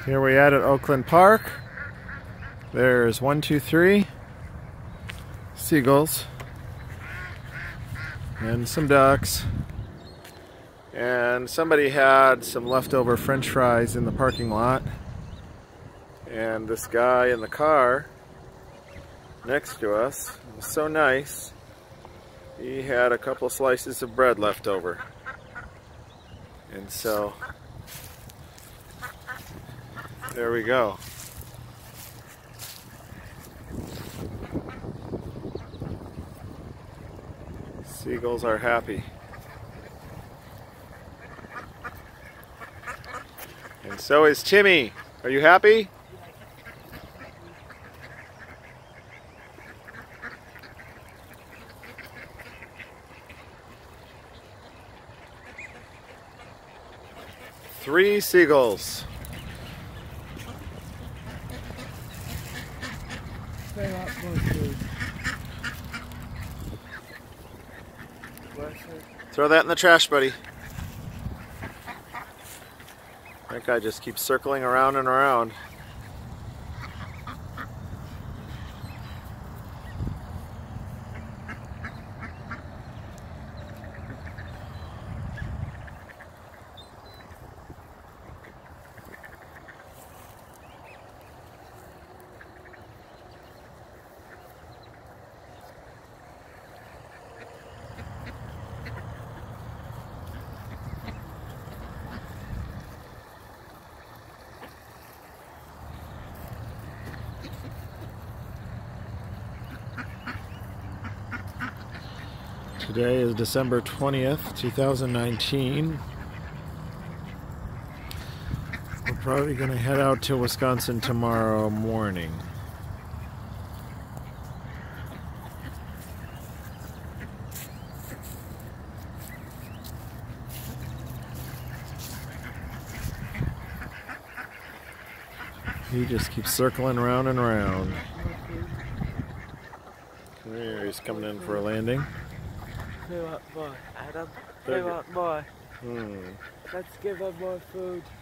Here we at Oakland Park. There's 1, 2, 3 seagulls and some ducks. And somebody had some leftover French fries in the parking lot. And this guy in the car next to us was so nice. He had a couple slices of bread left over. And so there we go. Seagulls are happy. And so is Timmy. Are you happy? Three seagulls. Throw that in the trash, buddy. That guy just keeps circling around and around. Today is December 20th, 2019. We're probably going to head out to Wisconsin tomorrow morning. He just keeps circling around and around. There, he's coming in for a landing. Fill up, boy, Adam. Fill up, boy. Let's give up more food.